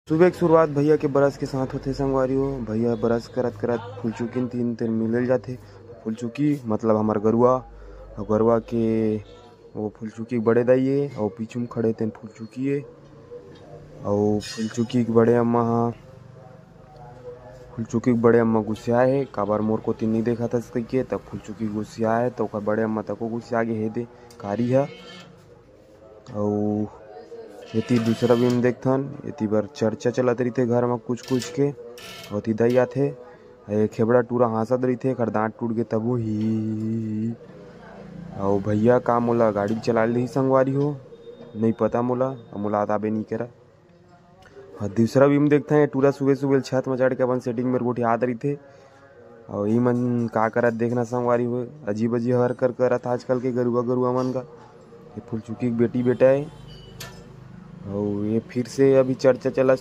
सुबह की शुरुआत भैया के ब्रश के साथ होते संगवारी हो। भैया ब्रश करत करत फुलचुकी तीन तीन मिलल जाते। फुलचुकी मतलब हमार गरुआ और गरुआ के वो फुलचुकी बड़े दाइए और पीछू में खड़े तेन फुलचुकी और फुलचुकी के बड़े अम्मा गुस्साए है काबर मोर को तीन नहीं देखा था कहिए तब फुलचुकी गुस्साए तो बड़े अम्मा तको गुस्सा आगे हे दे कारी है। और ये दूसरा भी हम देखथन ये बार चर्चा चलत रही थे घर में कुछ के और दई आथे खेबड़ा टूरा हंसत रही थे कर दांत टूट गए तब ही। और भैया का मोला गाड़ी चला ली संगवारी हो नहीं पता मोला आबे नहीं करा। और दूसरा भी हम देखते हैं टूरा सुबह सुबह छत में चढ़ के अपन सेटिंग में गोठी हाथ रही थे और ये मन का करत देखना संगवारी हो अजीब अजीब हर करत आजकल के गरुआ मन का। ये फुलचुकी की बेटी बेटा है और ये फिर से अभी चर्चा चला